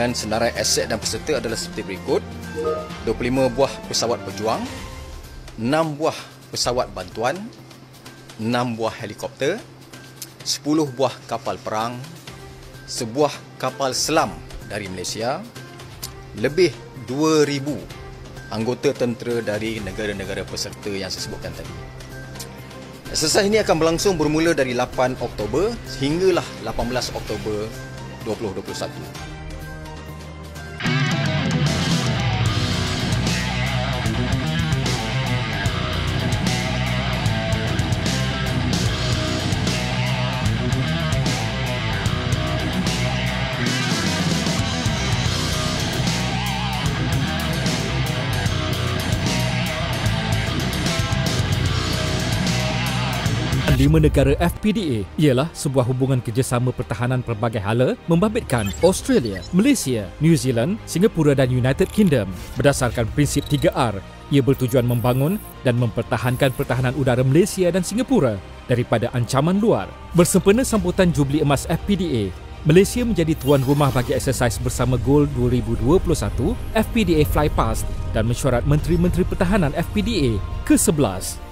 dengan senarai aset dan peserta adalah seperti berikut. 25 buah pesawat berjuang, 6 buah pesawat bantuan, 6 buah helikopter, 10 buah kapal perang, sebuah kapal selam dari Malaysia, lebih 2,000 anggota tentera dari negara-negara peserta yang saya sebutkan tadi. Exercise ini akan berlangsung bermula dari 8 Oktober hinggalah 18 Oktober 2021. Lima negara FPDA ialah sebuah hubungan kerjasama pertahanan pelbagai hala membabitkan Australia, Malaysia, New Zealand, Singapura dan United Kingdom. Berdasarkan prinsip 3R, ia bertujuan membangun dan mempertahankan pertahanan udara Malaysia dan Singapura daripada ancaman luar. Bersempena sambutan Jubli Emas FPDA, Malaysia menjadi tuan rumah bagi eksersis bersama Goal 2021 FPDA Flypast dan mesyuarat Menteri-Menteri Pertahanan FPDA ke-11.